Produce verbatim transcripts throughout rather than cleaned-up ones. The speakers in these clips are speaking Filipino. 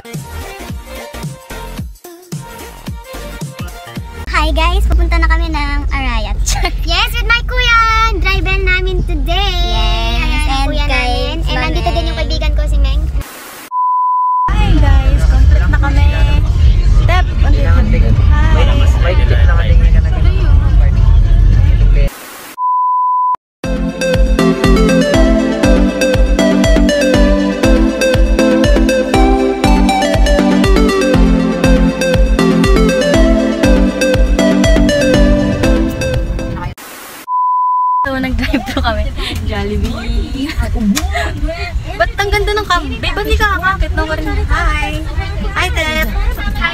Hi guys, pupunta na kami ng Arayat. Yes, with my kuya! Driver namin today! Yes, ayan, and kuya namin. And nandito din yung kaibigan ko, si Meng. Hi guys, complete na kami. Step, andito. Hi! So, nag-drive to kami. Jollibee. Ba't ang ganda ng cam? Babe, ba't di ka kakakit? No, rin. Hi! Hi, Tep! Hi,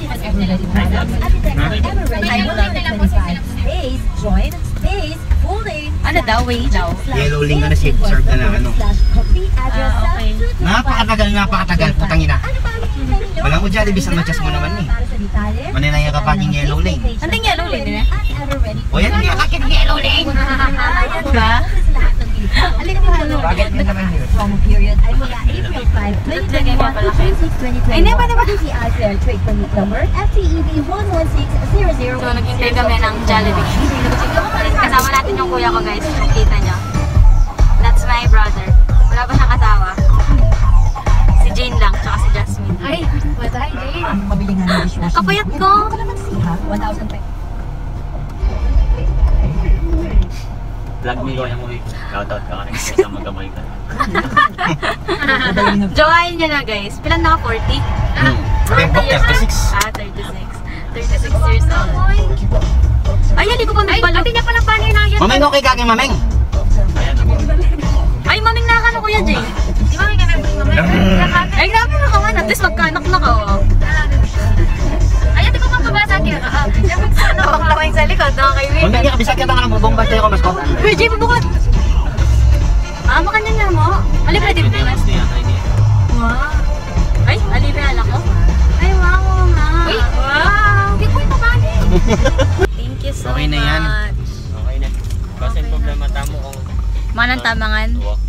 ano daw? Wait daw. Yellow link na na si serve na lang ano. Ah, okay. Napakatagal, napakatagal. Putang ina. Wala mo Jollibee, sa matchas mo naman eh. Maninaya ka pa yung yellow lane. Anong yellow lane eh? O yan, hindi ka yung yellow lane. Ayan ba? Alin mo ano? Bakit mo naman yun? Naglagay pa pala kayo. Ay, hindi pa diba? So, nag-intay kami ng Jollibee. Kasama natin yung kuya ko guys. Nakita nyo. That's my brother. Wala pa siyang kasama. Si Jane lang, tsaka si Jasmine. Ay, what's hi Jane? Kapayat ko! one thousand pesos. Vlog mo yung mo. Shoutout ka ka rin sa magamoy ka. Jowain nyo na guys. Pilan naka forty? Rembok, thirty-six. Ah, thirty-six. thirty-six years old. Ay, hindi ko pa nagbalog. Ate niya pala paano yun na yan. Mameng, okay ka kay Mameng? Ay, maming na ka na kuya Jay. Di ba may ka na maming? Ay, grabe na ka man. At least magkanak na ka. Ay, ate ko pang babasa kayo. Nakakatawa yung sa likod. Nakakaiwin. Mameng, kabisag ka na bubong ba tayo ko, Masko? Uy, Jay, bubukod. Ah, makanya niya mo. Ali, pwede mo. Wow. Ay, ali na ala ko. Ay, wow nga. Uy, wow. Hindi ko ito kani. Thank you so Okay na yan. much. Okay na. Kasi ang problema tamo kung Manang tamangan.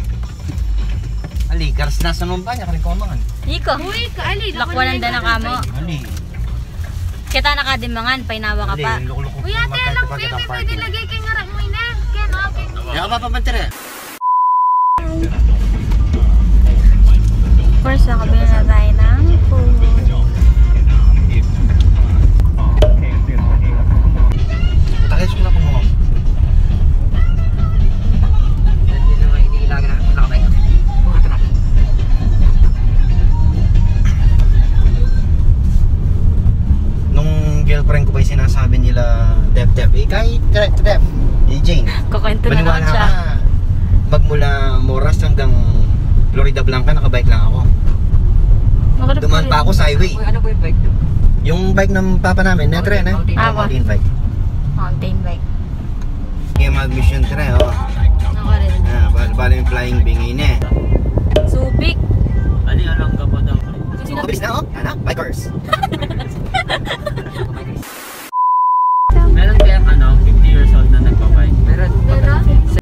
Ali, karas na sa numpa niya, karin ko amangan. Iko. Uy, kaali. Lakwanan da na kamo. Ali. Kita na ka dimangan, painawa ka pa. Ali, loko-loko. Uy, ate, alam ko yung pwede lagay kay ngarak mo ina. Kaya okay. Kaya ka pa papantira. Of course, nakabili na tayo ng food. Takis ko na po mo. Nung girlfriend ko pa yung sinasabi nila, Dep, Dep, eh kahit Dep, Dep, eh Jane, Kukwento na maniwala naman siya. ka, magmula Moras hanggang Florida Blanca, nakabike lang ako. Dumaan pa ako sa highway. ano po yung bike nyo? Yung bike ng papa namin, netre na. Ah, Mountain bike. Mountain bike. Kaya mag-mission tre, oh. Ako rin. Ah, bali yung flying bingin eh. Subic. Ali, alam ka po daw. Mabilis na, oh. Ano? Bikers. Meron kaya ano, fifty years old na nagpabike? Meron. Meron?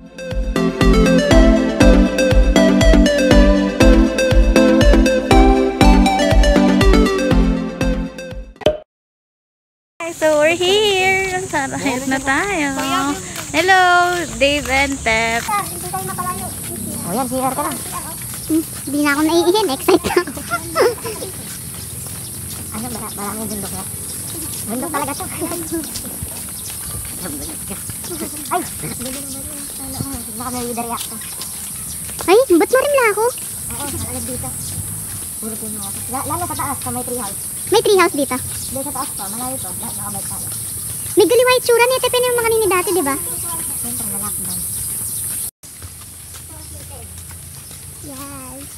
So we're here. Sarahit na tayo. Hello, Dave and Pep. Hindi tayo mapalayo. O yan, C R ka lang. Hindi na ako naiihin. Excited na ako. Ano, maraming bundok na. Bundok talaga to. Ay! Baka may react ka. Ay, ba't marimla ako? Oo, nakalag dito. Puro puno ako. Lalo sa taas, sa may tree house. May tree house dito? Hindi, sa taas pa. Malayo to. Nakabike tayo. May galiwa itsura niya. Tepe na yung mga kanini dati, di ba? Siyempre, na-lockdown. Yes.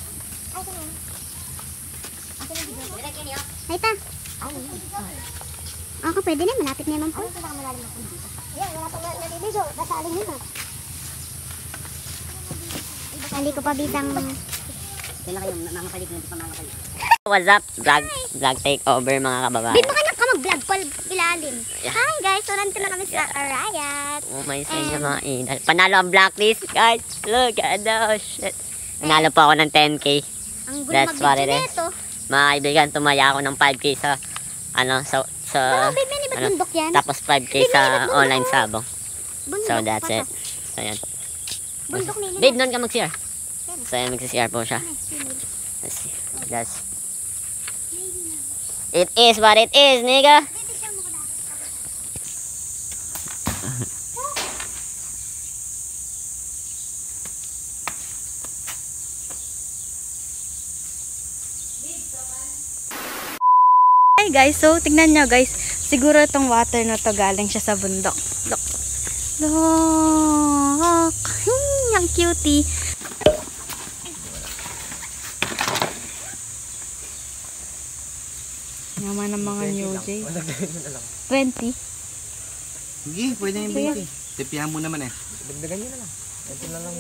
Ay, ta. Ako, pwede na. Malapit na naman po. Ayan, wala pa naliligo. Nasaling yun ah. Sali ko pa bisang... Kailan kayo, nangangapalig na, di pa nangangapalig. What's up? Vlog, vlog takeover mga kababayan. Bit, makanak ka mag-vlog pal ilalim. Hi guys, so nandito na kami sa Arayat. Oh my sa inyo mga idol. Panalo ang blacklist guys. Look at that shit. Nanalo po ako ng ten K. Ang gulo That's what it mag-video is. nito. Mga kaibigan, tumaya ako ng five K sa, ano, sa, sa, Pero babe, may ba't ano, bundok yan? tapos five K sa online sabong. Bundok So, that's pa it. So, yan. Bundok nila. Babe, doon ka mag-C R. So, yan, mag-C R po siya. Let's see. That's, it is what it is, nigga. Hi guys, so tignan nyo guys, siguro itong water na to galing siya sa bundok. Look. Look. Hmm, yung cutie. Naman ng mga New J. twenty. Sige, pwede yung twenty. Tipihan mo naman eh. Dagdagan nyo na lang. Ito na lang.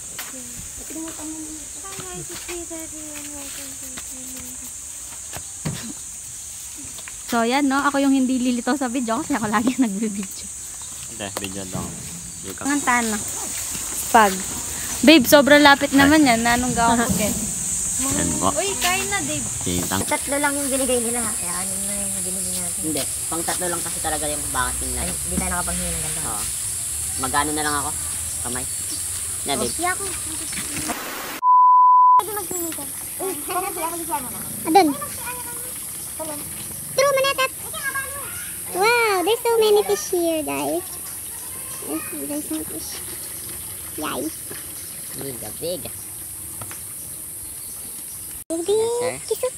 So yan no, ako yung hindi lilitaw sa video kasi ako lagi nagbe-video. Hindi, video daw. Ang tana. Pag. Babe, sobrang lapit naman yan. Nanong gawin ko eh. Yan po. Uy, kain na, Dave. Kitang. Tatlo lang yung binigay nila. Kaya ano na yung binigay natin. Hindi, pang tatlo lang kasi talaga yung bakit nila. Ay, hindi tayo nakapanghingi ng ganda. Oo. Magano na lang ako? Kamay. Na, babe. Siya ko. Pwede maghingi ka. Uy, kaya siya ako siya na. Adun. True, manatat. Wow, there's so many fish here, guys. There's some fish. Yay. Mega big. Hindi. sir. Kiso.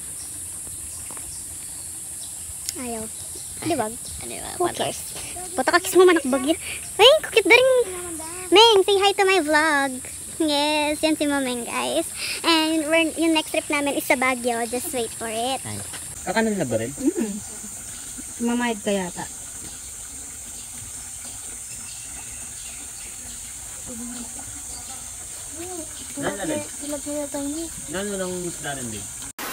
Ayaw. Liwag. Ano ba? Who cares? Puta ka, kiss mo man ako bagyo. Ay, kukit na rin. Meng, say hi to my vlog. Yes, yan si Mameng, guys. And we're, yung next trip namin is sa Baguio. Just wait for it. Kakanan na ba rin? Mamayad ka yata. Nalalay. Nalo lang isda rin din.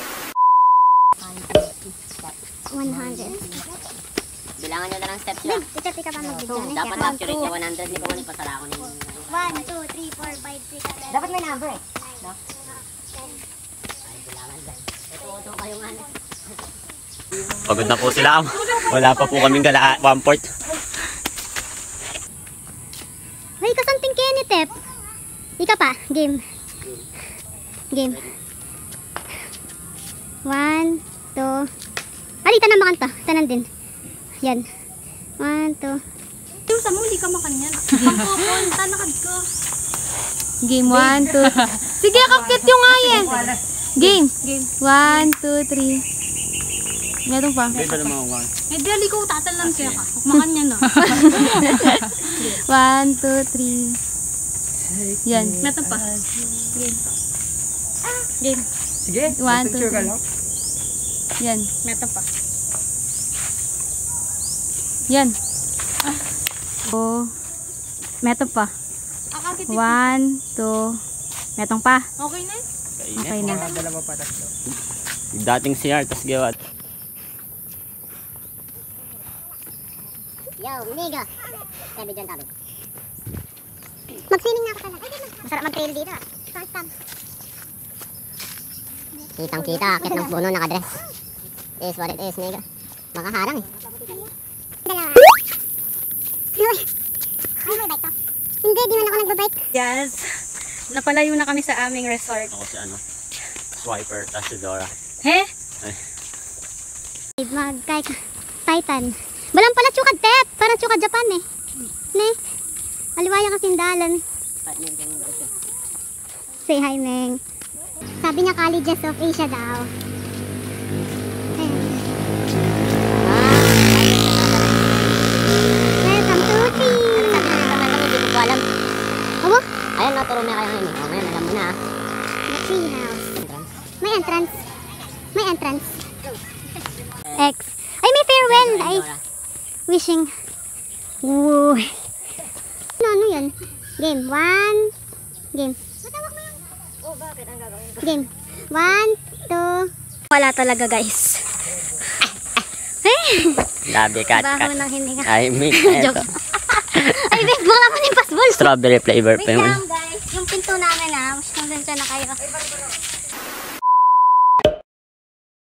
one hundred. Bilangan nyo na lang steps lang. Ito, tika pa mag-video. Dapat accurate yung one hundred. Hindi ko mali pasala ako ng... one, two, three, four, five, six, seven. Dapat may number eh. No? Ay, bilangan dyan. Ito, ito kayong ano. Pagod na po sila. Wala pa po kaming gala one port. Hoy, kasanting Kenitep. Ika pa, game. Game. One, two. Alita na makanta. Tanan din. Yan. One, two. Yung sa muli ka makanyan. Pagpupunta, nakad ko. Game one, two. Sige, kakit yung ayen. Game. Game. one, two, three. Meron pa. May ba naman ako? Eh, dali ko tatalan siya ka. Makan niya na. one, two, three. Yan. Meron pa. Game. Game. Sige, one, two, three. Yan. Meron pa. Yan. Oh. Meron pa. One, two. Meron pa. Okay na? Okay na. dalawa pa tatlo. Dating C R, tas gawa. Yo, nigga. Tabi dyan, tabi. Mag-swimming na ako talaga. Masarap mag-trail dito ah. First time. Kitang kita, akit ng puno, nakadress. Is what it is, nigga. Makaharang eh. Dalawa. Ay, may bike to. Hindi, di man ako nagbabike. Yes. Napalayo na kami sa aming resort. Ako si ano? Swiper, tas si Dora. He? Mag-kay Titan. Balang pala tsukad, Tep. Para tsukad Japan eh. Ne? Aliwaya kasing dalan. Say hi, Meng. Sabi niya Colleges of Asia daw. Ayan. Welcome to Tree. Hindi ko po alam. Abo? Ayun, naturo na kayo ngayon. Oh, ngayon, alam mo na. The tree house. May entrance. May entrance. X. Ay, may farewell. Ay, wishing. Woo. Ano, ano yan? Game. One. Game. Game. One, two. Wala talaga, guys. Ay, Labi, cat, baho cat. ng hininga. Ay, mix. Joke. Ay, babe, baka pa yung pasbol. Strawberry flavor pa Wait yung... lang, guys. Yung pinto namin, ha. Pasensya na kayo.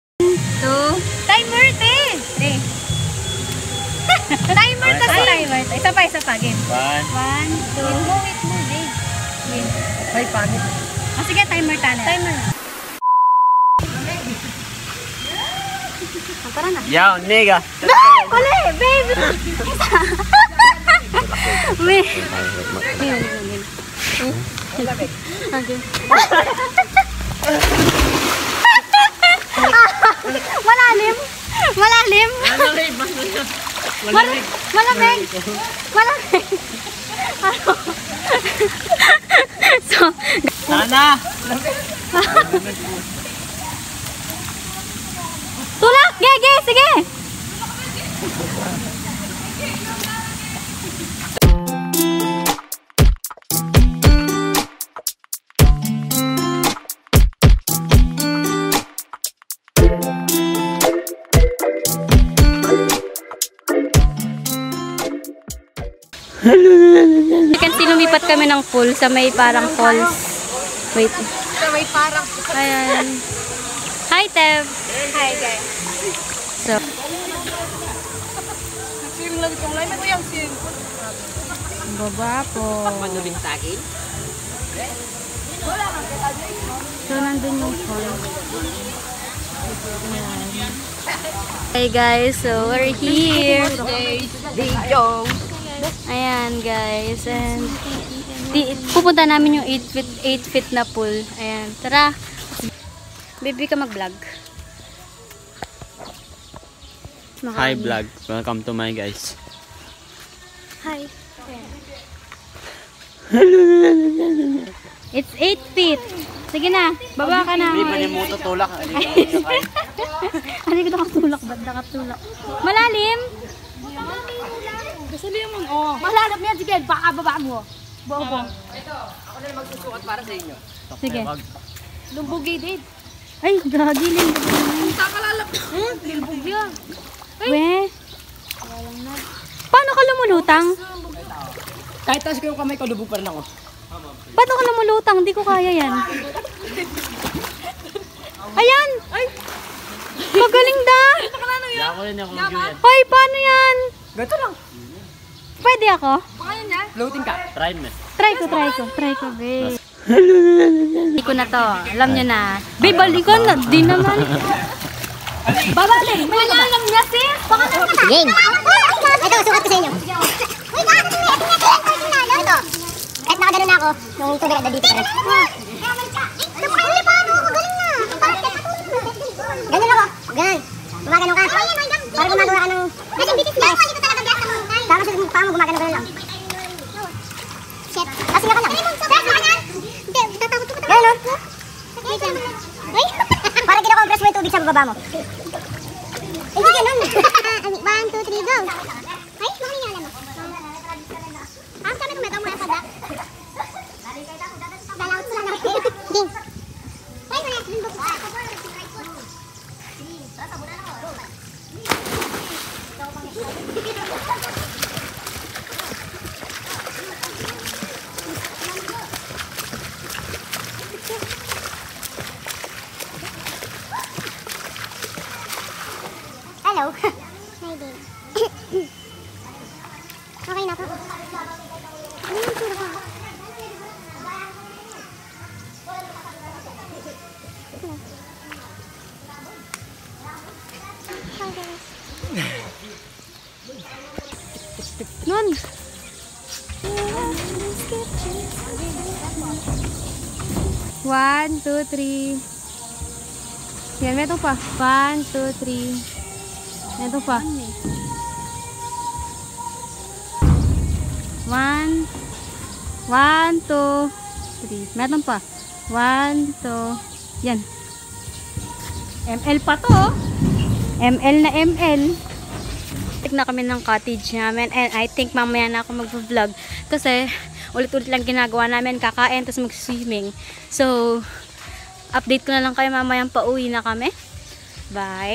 pa, game. One. One, two. Mo, wait mo, babe. Game. Ay, pangit. Oh, sige, timer tayo. Timer. Oh, tara na. Yaw, nigga. Uli, babe! May... Okay. Malalim! Malalim! Malamig! Malamig! Malamig! So, Sana! tulak! Gege! Sige! You can see lumipat kami ng pool sa may parang falls. Wait. Sa may parang... Ayan. Hi, Tev. Hi, guys. So, Sim lang itong line. Ano yung sim? baba po. Manuling saging. So, nandun yung falls. Ayan. Hey guys, so we're here. Video. Ayan guys, and di, pupunta namin yung eight feet, eight feet na pool. Ayan, tara. Baby ka mag-vlog. Hi vlog. Welcome to my guys. Hi. It's eight feet. Sige na, baba ka na. Hindi pa niya mo tutulak. Ano ka nakatulak? Ba't nakatulak? Malalim? Kasaliman, oh. Malalap niya, sige. Baka baba mo. Bobo. Sige. Lumbugi, Dave. Ay, gagi lang. Kakalalap. Hmm? Lilbog yan. We. Paano ka lumulutang? Kahit taas ko yung kamay ko, lubog pa rin ako. Paano ka lumulutang? Hindi ko kaya yan. Ayan! Ay! Magaling da! Kaya ko rin ako mag-Julian. Hoy, paano yan? Ganito lang. Pwede ako? Floating ka. Try me. Try ko, try ko, try ko, babe. Hindi ko na to. Alam nyo na. Babe, balikan na. Di naman. Babalik! Malalam niya, sis! Baka naman na. Game. Ito, sukat ko sa inyo. Uy, gaano din ito? Ito. Kahit nakagano na ako, nung tubig na dito pa rin. Ito pa kayo, paano? Magaling na. Ganun ako. Ganun. Gumagano ka. Para gumagawa ka ng... Kasi bitis na. Tama sa paa mo, gumagano ka lang. Shit. Kasi nga ka lang. Tatakot ko. Ganun, no? Uy. Parang kinakompress mo yung tubig sa bababa mo. Hindi ganun. One, two, three, go. Ay, mga ninyalan mo. Ah, sabi ko may tamo na sa dak. Dalaw sila na. Ding. Ay, wala. Limbok. Hello. Hi, babe. Okay na po. Ano yung tura ko? Hi, guys. Nun. One, two, three. Yan, meron pa. One, two, three. Ito pa. One. One, two, three. Meron pa. One, two. Yan. M L pa to. Oh. M L na M L. Tik na kami ng cottage namin. And I think mamaya na ako mag-vlog. Kasi ulit-ulit lang ginagawa namin. Kakain, tapos mag-swimming. So, update ko na lang kayo mamayang pauwi na kami. Bye.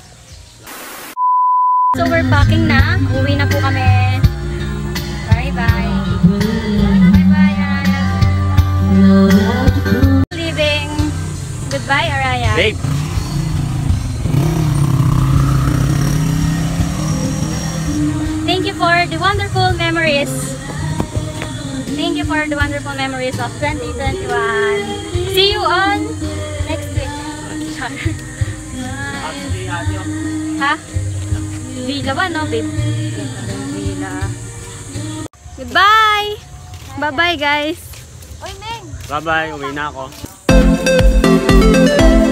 So we're packing na. Uwi na po kami. Bye bye. Bye bye, Araya. Leaving. Goodbye, Araya. Babe. Thank you for the wonderful memories. Thank you for the wonderful memories of twenty twenty-one. See you on next week. Ha? Villa ba, no, babe? Villa. Goodbye! Bye-bye, guys! Bye-bye, uwi na ako.